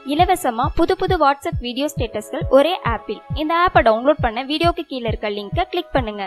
இலவசமா புது புது வாட்ஸ்அப் வீடியோ ஸ்டேட்டஸ்கள் ஒரே ஆப்பில். இந்த ஆப்பை டவுன்லோட் பண்ண வீடியோக்கு கீழே இருக்க லிங்கை கிளிக் பண்ணுங்க.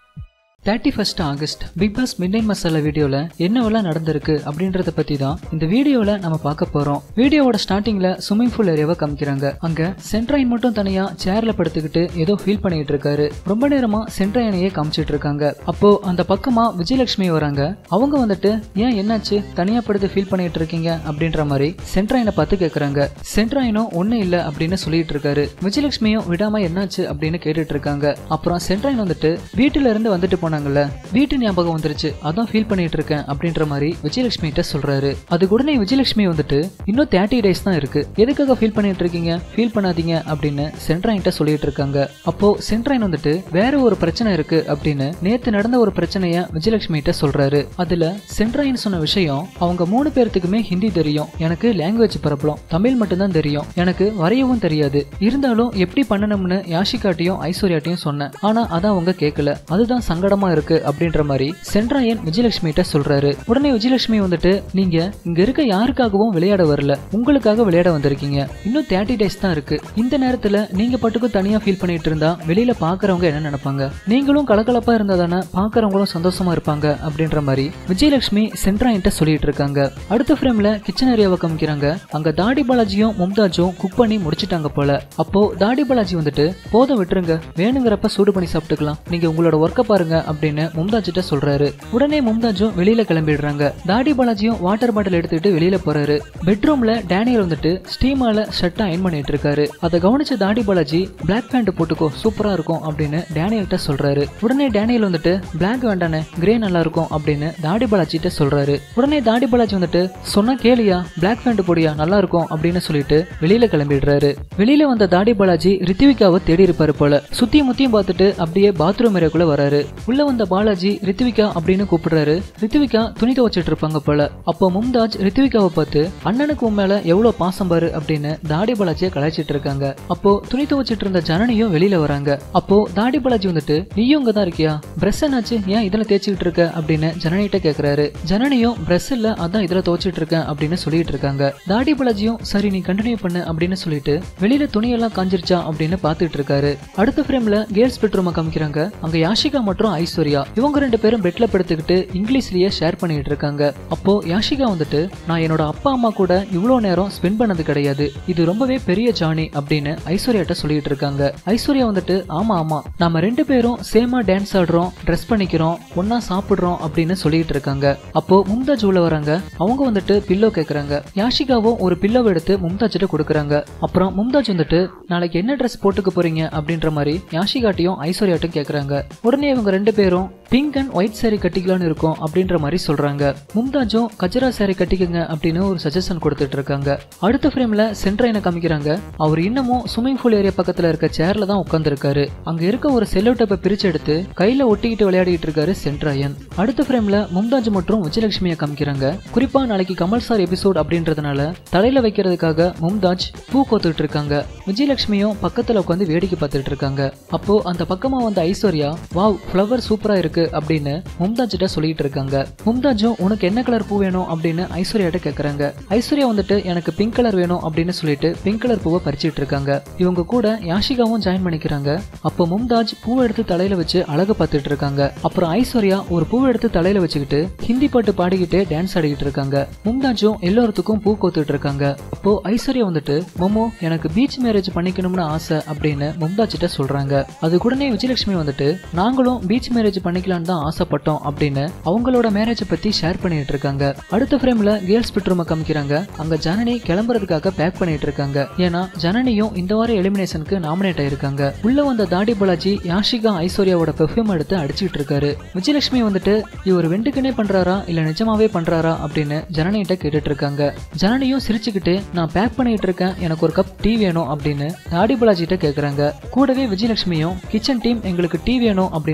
31 August big boss midnight masala வீடியோல என்னவெல்லாம் நடந்திருக்கு அப்படின்றத பத்தி தான் இந்த வீடியோல நம்ம பார்க்க போறோம். வீடியோவோட ஸ்டார்டிங்ல ஸ்விமிங் பூல் ஏரியாவை காமிக்கிறாங்க. அங்க சென்ட்ரைன் மட்டும் தனியா சேர்ல படுத்துக்கிட்டு ஏதோ ஃபீல் பண்ணிட்டு இருக்காரு. ரொம்ப நேரமா சென்ட்ரைனையே காமிச்சிட்டு இருக்காங்க. அப்போ அந்த பக்கமா விஜயலட்சுமி வராங்க. அவங்க வந்துட்டு ஏன் என்னாச்சு தனியா படுத்து ஃபீல் பண்ணிட்டு இருக்கீங்க அப்படின்ற மாதிரி சென்ட்ரைனை பார்த்து கேக்குறாங்க. சென்ட்ரைனும் ஒண்ணு இல்ல அப்படின்னு சொல்லிட்டு இருக்காரு. விஜயலட்சுமியும் விடாம என்னாச்சு அப்படின்னு கேட்டுட்டு இருக்காங்க. அப்புறம் சென்ட்ரைன் வந்துட்டு வீட்டுல இருந்து வந்துட்டு போன வீட்டு ஞாபகம் வந்துருச்சு, அதான் ஃபீல் பண்ணிட்டு இருக்கேன் அப்படின்ற மாதிரி விஜயலட்சுமி கிட்ட சொல்றாரு. அது உடனே விஜயலட்சுமி வந்துட்டு இன்னும் 30 days தான் இருக்கு, எதுக்காக ஃபீல் பண்ணிட்டு இருக்கீங்க, ஃபீல் பண்ணாதீங்க அப்படின்னு சென்ட்ரைன் கிட்ட சொல்லிட்டு இருக்காங்க. அப்போ சென்ட்ரைன் வந்துட்டு வேற ஒரு பிரச்சனை இருக்கு அப்படின்னு நேத்து நடந்த ஒரு பிரச்சனைய விஜயலட்சுமி கிட்ட சொல்றாரு. அதுல சென்ட்ரைன் சொன்ன விஷயம், அவங்க 3 பேர்த்துக்குமே ஹிந்தி தெரியும், எனக்கு லாங்குவேஜ் ப்ராப்ளம், தமிழ் மட்டும்தான் தெரியும், எனக்கு வரையவும் தெரியாது, இருந்தாலும் எப்படி பண்ணணும்னு யாஷிகாட்டையும் ஐஸ்வர்யாட்டையும் சொன்னேன், ஆனா அதான் அவங்க கேட்கல, அதுதான் சங்கடமா இருக்கு அப்படின்ற மாதிரி சென்ட்ரைன் விஜயலட்சுமி கிட்ட சொல்றாரு. உடனே விஜயலட்சுமி வந்துட்டு நீங்க இங்க இருக்க யாருக்காகவும் விளையாட வரல, உங்களுக்காக விளையாட வந்திருக்கீங்க, இன்னும் 30 days தான் இருக்கு, இந்த நேரத்துல நீங்க பட்டுக்கும் தனியா ஃபீல் பண்ணிட்டு இருந்தா வெளியில பாக்குறவங்க என்ன நினைப்பாங்க, நீங்களும் கலகலப்பா இருந்தா தானே பாக்குறவங்களும் சந்தோஷமா இருப்பாங்க அப்படின்ற மாதிரி விஜயலட்சுமி சென்ட்ரைன் கிட்ட சொல்லிட்டு இருக்காங்க. அடுத்த ஃப்ரேம்ல கிச்சன் ஏரியாவை காமிக்கிறாங்க. அங்க தாடி பாலாஜியும் மும்தாஜும் குக் பண்ணி முடிச்சிட்டாங்க போல. அப்போ தாடி பாலாஜி வந்துட்டு போதும் விட்டுருங்க, வேணுங்கிறப்ப சூடு பண்ணி சாப்பிட்டுக்கலாம், நீங்க உங்களோட ஒர்க்க பாருங்க அப்படின்னு மும்தாஜ் கிட்ட சொல்றாரு. உடனே மும்தாஜும் வெளியில கிளம்பிடுறாங்க. தாடி பாலாஜியும் வாட்டர் பாட்டில் எடுத்துட்டு வெளியில போறாரு. பெட்ரூம்ல டேனியல் வந்துட்டு ஸ்டீமால ஷர்ட் அயன் பண்ணிட்டு இருக்காரு. அதை கவனிச்ச தாடி பாலாஜி பிளாக் பேண்ட் போட்டுக்கோ சூப்பரா இருக்கும் அப்படின்னு டேனியல் கிட்ட சொல்றாரு. உடனே டேனியல் வந்துட்டு பிளாக் வேண்டானே கிரே நல்லா இருக்கும் அப்படின்னு தாடி பாலாஜி கிட்ட சொல்றாரு. உடனே தாடி பாலாஜி வந்துட்டு சொன்னா கேளியா, பிளாக் பேண்ட் போடியா நல்லா இருக்கும் அப்படின்னு சொல்லிட்டு வெளியில கிளம்பிடுறாரு. வெளியில வந்த தாடி பாலாஜி ரித்விகாவை தேடி இருப்பாரு போல. சுத்தி முத்தியும் பார்த்துட்டு அப்படியே பாத்ரூம் ஏரியாக்குள்ள வராரு. உள்ள வந்த பாலாஜி ரித்விகா அப்படின்னு கூப்பிடுறாரு. ரித்விகா துணி துவைச்சிட்டு இருப்பாங்க போல. அப்போ மும்தாஜ் ரித்விகாவை பார்த்து அண்ணனுக்கு உன் மேல எவ்வளவு பாசம் பாரு அப்படின்னு தாடி பாலாஜியை கலாய்ச்சிட்டு இருக்காங்க. அப்போ துணி துவைச்சிட்டு இருந்த ஜனனியும் வெளியில வராங்க. அப்போ தாடி பாலாஜி வந்துட்டு நீயும் இங்க தான் இருக்கியா, பிரஷ் என்னாச்சு, ஏன் இதுல தேய்ச்சிட்டு இருக்க அப்படின்னு ஜனனிட்ட கேக்குறாரு. ஜனனியும் பிரஷ் இல்ல அதான் இதுல துவைச்சிட்டு இருக்கேன் அப்படின்னு சொல்லிட்டு இருக்காங்க. தாடி பாலாஜியும் சரி நீ கண்டினியூ பண்ணு அப்படின்னு சொல்லிட்டு வெளியில துணியெல்லாம் காஞ்சிருச்சா அப்படின்னு பாத்துட்டு இருக்காரு. அடுத்த ஃப்ரேம்ல கேர்ள்ஸ் பெட்ரூம் காமிக்கிறாங்க. அங்க யாஷிகா மற்றும் ஐஸ்வர்யா இவங்க 2 பேரும் பெட்ல படுத்துக்கிட்டு இங்கிலீஷ்லயே ஷேர் பண்ணிட்டு இருக்காங்க. அப்போ யாஷிகா வந்துட்டு நான் என்னோட அப்பா அம்மா கூட இவ்வளவு நேரம் ஸ்பெண்ட் பண்ணது கிடையாது, இது ரொம்பவே பெரிய ஜானி அப்படின்னு ஐஸ்வர்யாட்ட சொல்லிட்டு இருக்காங்க. ஐஸ்வர்யா வந்துட்டு ஆமா ஆமா நாம 2 பேரும் சேமா டான்ஸ் ஆடுறோம், ட்ரெஸ் பண்ணிக்கிறோம், ஒன்னா சாப்பிடுறோம் அப்படின்னு சொல்லிட்டு இருக்காங்க. அப்போ மும்தாஜ் உள்ள வராங்க. அவங்க வந்துட்டு பில்லோ கேக்குறாங்க. யாஷிகாவும் ஒரு பில்லோ எடுத்து மும்தாஜ் கிட்ட கொடுக்குறாங்க. அப்புறம் மும்தாஜ் வந்துட்டு நாளைக்கு என்ன ட்ரெஸ் போட்டுக்க போறீங்க அப்படின்ற மாதிரி யாஷிகாட்டையும் ஐஸ்வர்யாட்டும் கேக்குறாங்க. உடனே இவங்க 2 பேரும் பிங்க் அண்ட் ஒயிட் சாரி கட்டிக்கலான்னு இருக்கும் அப்படின்ற மாதிரி சொல்றாங்க. மும்தாஜும் கஜரா சாரி கட்டிக்கங்க அப்படின்னு ஒரு சஜஷன் கொடுத்துட்டு இருக்காங்க. அடுத்த ஃப்ரேம்ல சென்ட்ரைனை காமிக்கிறாங்க. அவர் இன்னமும் ஸ்விமிங் பூல் ஏரியா பக்கத்துல இருக்க சேர்ல தான் உட்கார்ந்து இருக்காரு. அங்க இருக்க ஒரு செல்லோ டேப்பை பிரிச்சு எடுத்து கையில ஒட்டிக்கிட்டு விளையாடிட்டு இருக்காரு சென்ட்ரையன். அடுத்த ஃப்ரேம்ல மும்தாஜ் மற்றும் விஜயலட்சுமியை காமிக்கிறாங்க. குறிப்பா நாளைக்கு கமல் சார் எபிசோட் அப்படின்றதுனால தலையில வைக்கிறதுக்காக மும்தாஜ் பூ கோத்துட்டு இருக்காங்க. விஜயலட்சுமியும் பக்கத்துல உட்காந்து வேடிக்கை பார்த்துட்டு இருக்காங்க. அப்போ அந்த பக்கமா வந்த ஐஸ்வர்யா வாவ் ஃப்ளவர் சூப்பரா இருக்கு அப்படின்னு மும்தாஜ் கிட்ட சொல்லிட்டு இருக்காங்க. மும்தாஜும் உனக்கு என்ன கலர் பூ வேணும் அப்படின்னு ஐஸ்வர்யாட்ட கேக்குறாங்க. ஐஸ்வர்யா வந்துட்டு எனக்கு பிங்க் கலர் வேணும் அப்படின்னு சொல்லிட்டு பிங்க் கலர் பூவை பறிச்சிட்டு இருக்காங்க. இவங்க கூட யாஷிகாவும் ஜாயின் பண்ணிக்கிறாங்க. அப்போ மும்தாஜ் பூ எடுத்து தலையில வச்சு அழகு பார்த்துட்டு இருக்காங்க. அப்புறம் ஐஸ்வர்யா ஒரு பூ எடுத்து தலையில வச்சுக்கிட்டு ஹிந்தி பாட்டு பாடிக்கிட்டு டான்ஸ் ஆடிக்கிட்டு இருக்காங்க. மும்தாஜும் எல்லாத்துக்கும் பூ கோத்துட்டு இருக்காங்க. அப்போ ஐஸ்வர்யா வந்துட்டு மொமோ எனக்கு பீச் மேரேஜ் பண்ணிக்கணும்னு ஆசை அப்படின்னு மும்தாஜ் கிட்ட சொல்றாங்க. அது கூடனே விஜயலட்சுமி வந்துட்டு நாங்களும் பீச் மேரேஜ் பண்ணிக்கலாம் தான் ஆசைப்பட்டோம் அப்படின்னு அவங்களோட மேரேஜ் பத்தி ஷேர் பண்ணிட்டு இருக்காங்க. அடுத்த ஃப்ரேம்ல கேர்ள்ஸ் பெட்ரூம் காமிக்கிறாங்க. அங்க ஜனனி கிளம்புறதுக்காக பேக் பண்ணிட்டு இருக்காங்க. ஏன்னா ஜனனியும் இந்த வார எலிமினேஷனுக்கு நாமினேட் ஆயிருக்காங்க. உள்ள வந்த தாடி பாலாஜி யாஷிகா ஐஸ்வர்யாவோட பெர்ஃப்யூம் எடுத்து அடிச்சிட்டு இருக்காரு. விஜயலட்சுமி வந்துட்டு இவர் வெண்டுக்குனே பண்றாரா இல்ல நிஜமாவே பண்றாரா அப்படின்னு ஜனனிட்ட கேட்டுட்டு இருக்காங்க. ஜனனியும் சிரிச்சுக்கிட்டு நான் பேக் பண்ணிட்டு இருக்கேன், எனக்கு ஒரு கப் டீ வேணும் அப்படின்னு தாடி பாலாஜி கிட்ட கேக்குறாங்க. கூடவே விஜயலட்சுமியும் கிச்சன் டீம் எங்களுக்கு டீ வேணும் அப்படின்னு சொல்லிட்டு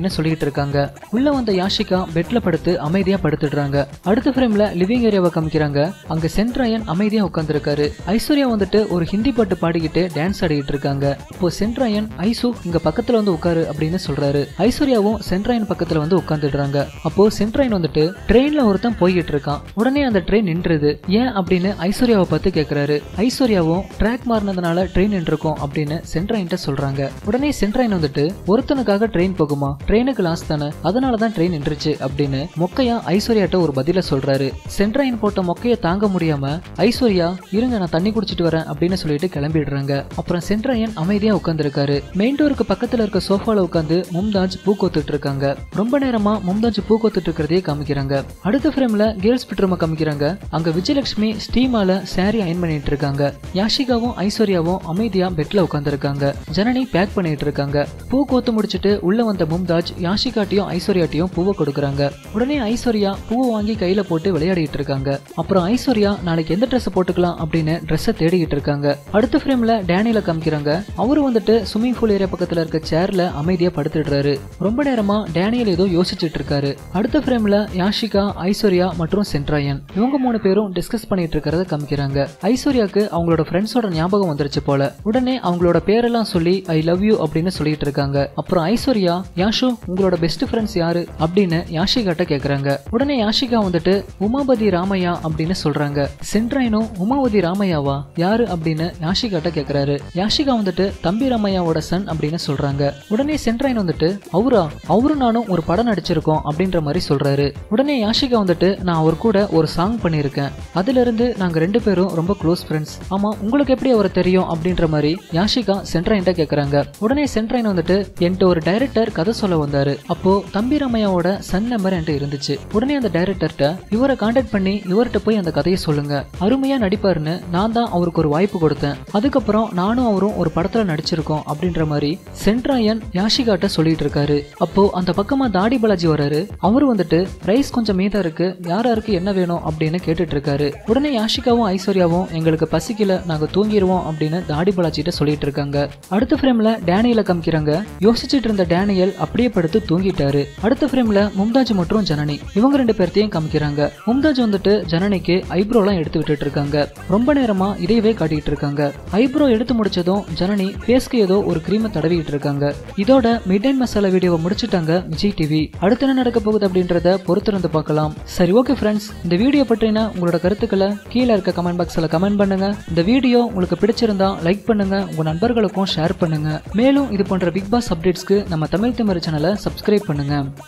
இருக்காங்க. உள்ள வந்த யாஷிகா பெட்ல படுத்து அமைதியா படுத்துடுறாங்க. அடுத்த ஃப்ரேம்ல லிவிங் ஏரியாவை காமிக்கிறாங்க. அங்க சென்ட்ராயன் அமைதியா உட்கார்ந்திருக்காரு. ஐஸ்வர்யா வந்துட்டு ஒரு ஹிந்தி பாட்டு பாடிக்கிட்டு டான்ஸ் ஆடிட்டு இருக்காங்க. இப்போ சென்ட்ராயன் ஐசு இங்க பக்கத்துல வந்து உட்காரு அப்படின்னு சொல்றாரு. ஐஸ்வர்யாவும் சென்ட்ராயன் பக்கத்துல வந்து உட்கார்ந்துடுறாங்க. அப்போ சென்ட்ராயன் வந்துட்டு ட்ரெயின்ல ஒருத்தன் போய்கிட்டு இருக்கான். உடனே அந்த ட்ரெயின் நின்றுது. ஏன் அப்படின்னு ஐஸ்வர்யாவை பார்த்து கேக்குறாரு. ஐஸ்வர்யாவும் ட்ராக் மாறினதுனால ட்ரெயின் நின்றுக்கும் அப்படின்னு சென்ட்ராயன் சொல்றாங்க. உடனே சென்ட்ராயன் வந்துட்டு ஒருத்தனுக்காக ட்ரெயின் போகுமா, ட்ரெயினுக்கு லாஸ் தானே, அதனாலதான் ட்ரெயின் நின்றுச்சு அப்படின்னு மொக்கையா ஐஸ்வர்யாட்ட ஒரு பதில சொல்றாரு. சென்ட்ராயன் போட்ட மொக்கைய தாங்க முடியாம ஐஸ்வர்யா இருங்க நான் தண்ணி குடிச்சிட்டு வரேன் அப்படின்னு சொல்லிட்டு கிளம்பிடுறாங்க. அப்புறம் சென்ட்ராயன் அமைதியா உட்கார்ந்து இருக்காரு. மெயின் டோருக்கு பக்கத்துல இருக்க சோஃபால உட்கார்ந்து மும்தாஜ் பூ கோத்துட்டு இருக்காங்க. ரொம்ப நேரமா மும்தாஜ் பூ கோத்துட்டு இருக்கிறதே காமிக்கிறாங்க. அடுத்த ஃப்ரேம்ல கேர்ள்ஸ் பெட்ரூம் காமிக்கிறாங்க. அங்க விஜயலட்சுமி ஸ்டீமால சாரி அயன் பண்ணிட்டு இருக்காங்க. யாஷிகாவும் ஐஸ்வர்யாவும் அமைதியா பெட்ல உட்கார்ந்து இருக்காங்க. ஜனனி பேக் பண்ணிட்டு இருக்காங்க. பூ கோத்து முடிச்சிட்டு உள்ள வந்த மும்தாஜ் யாஷிகாட்டியும் ஐஸ்வர்யாட்டியும் பூவை கொடுக்கறாங்க. உடனே ஐஸ்வர்யா பூவை வாங்கி கையில போட்டு விளையாடிட்டு இருக்காங்க. அப்புறம் ஐஸ்வர்யா நாளைக்கு எந்த ட்ரெஸ் போட்டுக்கலாம் அப்படின்னு ட்ரெஸ்ஸை தேடிட்டு இருக்காங்க. அடுத்த ஃப்ரேம்ல டேனியல காமிக்கிறாங்க. அவரு வந்துட்டு ஸ்விமிங் பூல் ஏரியா பக்கத்துல இருக்க சேர்ல அமைதியா படுத்துடுறாரு. ரொம்ப நேரமா டேனியல் ஏதோ யோசிச்சுட்டு இருக்காரு. அடுத்த ஃப்ரேம்ல யாஷிகா, ஐஸ்வர்யா மற்றும் சென்ட்ராயன் இவங்க 3 பேரும் டிஸ்கஸ் பண்ணிட்டு இருக்கிறத காமிக்கிறாங்க. ஐஸ்வர்யாக்கு அவங்களோட ஃப்ரெண்ட்ஸோட ஞாபகம் வந்துருச்சு போல. உடனே அவங்களோட பேரெல்லாம் சொல்லி ஐ லவ் யூ அப்படின்னு சொல்லிட்டு இருக்காங்க. அப்புறம் ஐஸ்வர்யா யாஷு உங்களோட பெஸ்ட் ஃப்ரெண்ட்ஸ் யாரு அப்படின்னு யாஷிகாட்ட கேக்குறாங்க. உடனே யாஷிகா வந்துட்டு உமாபதி ராமையா அப்படின்னு சொல்றாங்க. சென்ட்ராயனும் உமாபதி ராமையாவா யாரு அப்படின்னு யாஷிகாட்ட கேக்குறாரு. யாஷிகா வந்துட்டு தம்பி ராமையாவோட சன் அப்படின்னு சொல்றாங்க. உடனே சென்ட்ராயன் வந்துட்டு அவரும் நானும் ஒரு படம் நடிச்சிருக்கோம் அப்படின்ற மாதிரி சொல்றாரு. உடனே யாஷிகா வந்துட்டு நான் அவர் கூட ஒரு சாங் பண்ணிருக்கேன், அதுல இருந்து நாங்க 2 பேரும் ரொம்ப க்ளோஸ் ஃப்ரெண்ட்ஸ், ஆமா உங்களுக்கு எப்படி அவரை தெரியும் அப்படின்ற மாதிரி யாஷிகா சென்ட்ராயன் கேக்குறாங்க. உடனே சென்ட்ராயன் வந்துட்டு என்கிட்ட ஒரு டைரக்டர் கதை சொல்ல வந்தாரு. அப்போ தம்பி ராமையாவோட சன் நம்பர் என்கிட்ட இருந்துச்சு. உடனே அந்த டைரக்டர்கிட்ட இவரை கான்டாக்ட் பண்ணி இவர்கிட்ட போய் அந்த கதையை சொல்லுங்க, அருமையா நடிப்பாருன்னு நான் தான் அவருக்கு ஒரு வாய்ப்பு கொடுத்தேன், அதுக்கப்புறம் நானும் அவரும் ஒரு படத்துல நடிச்சிருக்கோம் அப்படின்ற மாதிரி சென்ட்ராயன் யாஷிகாட்ட சொல்லிட்டு இருக்காரு. அப்போ அந்த பக்கமா தாடி பாலாஜி வராரு. அவரு வந்துட்டு ரைஸ் கொஞ்சம் மீதம் இருக்கு, யாருக்கு என்ன வேணும் அப்படின்னு கேட்டுட்டு இருக்காரு. உடனே யாஷிகாவும் ஐஸ்வர்யாவும் எங்களுக்கு பசிக்கல நாங்க தூங்கிடுவோம் அப்படின்னு தாடி பாலாஜிட்ட சொல்லிட்டு இருக்காங்க. அடுத்த ஃப்ரேம்ல டேனியல காமிக்கிறாங்க. யோசிச்சுட்டு இருந்த டேனியல் அப்படியே படுத்து தூங்கிட்டாரு. அடுத்த ஃப்ரேம்ல மும்தாஜ் மற்றும் ஜனனி இவங்க 2 பேர்த்தையும் காமிக்கிறாங்க. மும்தாஜ் வந்துட்டு ஜனனிக்கு ஐப்ரோலாம் எடுத்து விட்டுட்டு இருக்காங்க. ரொம்ப நேரமா இதையவே காட்டிட்டு இருக்காங்க. ஐப்ரோ எடுத்து முடிச்சதும் ஜனனி ஃபேஸ்க்கு ஏதோ ஒரு கிரீமை தடவிட்டு இருக்காங்க. இதோட மிட் நைட் மசாலா வீடியோவை முடிச்சுட்டாங்க விஜய் டிவி. அடுத்து என்ன நடக்க போகுது அப்படின்றத பொறுத்திருந்து பார்க்கலாம். சரி, ஓகே ஃப்ரெண்ட்ஸ், இந்த வீடியோ பற்றின உங்களோட கருத்துக்களை கீழே இருக்க கமெண்ட் பாக்ஸ்ல கமெண்ட் பண்ணுங்க. இந்த வீடியோ உங்களுக்கு பிடிச்சிருந்தா லைக் பண்ணுங்க, உங்க நண்பர்களுக்கும் ஷேர் பண்ணுங்க. மேலும் இது போன்ற பிக் பாஸ் அப்டேட்ஸ்க்கு நம்ம தமிழ் திமிரு சேனலை சப்ஸ்கிரைப் பண்ணுங்க.